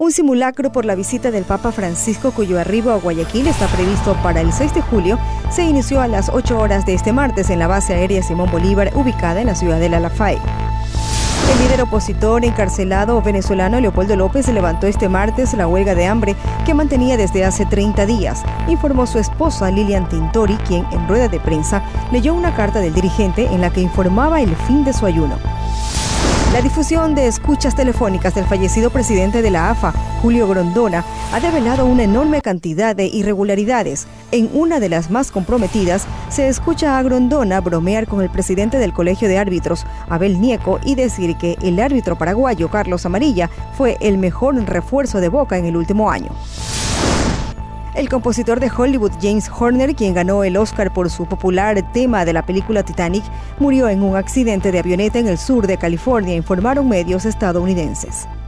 Un simulacro por la visita del Papa Francisco, cuyo arribo a Guayaquil está previsto para el 6 de julio, se inició a las 8 horas de este martes en la base aérea Simón Bolívar, ubicada en la ciudadela La Fay. El líder opositor encarcelado venezolano Leopoldo López levantó este martes la huelga de hambre que mantenía desde hace 30 días, informó su esposa Lilian Tintori, quien en rueda de prensa leyó una carta del dirigente en la que informaba el fin de su ayuno. La difusión de escuchas telefónicas del fallecido presidente de la AFA, Julio Grondona, ha develado una enorme cantidad de irregularidades. En una de las más comprometidas, se escucha a Grondona bromear con el presidente del Colegio de Árbitros, Abel Nieco, y decir que el árbitro paraguayo Carlos Amarilla fue el mejor refuerzo de Boca en el último año. El compositor de Hollywood, James Horner, quien ganó el Oscar por su popular tema de la película Titanic, murió en un accidente de avioneta en el sur de California, informaron medios estadounidenses.